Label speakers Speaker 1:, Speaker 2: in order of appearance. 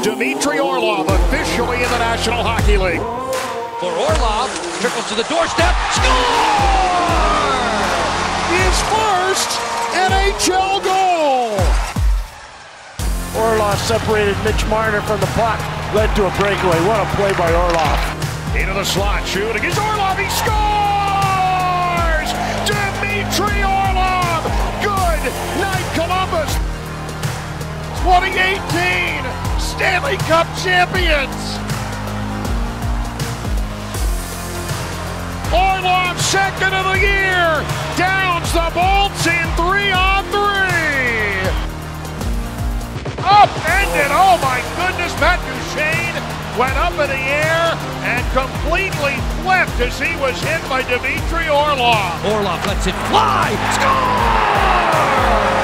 Speaker 1: Dmitry Orlov officially in the National Hockey League.
Speaker 2: For Orlov, trickles to the doorstep, score!
Speaker 1: His first NHL goal!
Speaker 3: Orlov separated Mitch Marner from the puck, led to a breakaway. What a play by Orlov.
Speaker 1: Into the slot, shoot against Orlov, he scores! Dmitry Orlov! Good night, Columbus! 2018 Stanley Cup champions! Orlov, second of the year, downs the Bolts in 3-on-3. Upended, oh my goodness, Matt Duchene went up in the air and completely flipped as he was hit by Dmitry Orlov.
Speaker 2: Orlov lets it fly, score!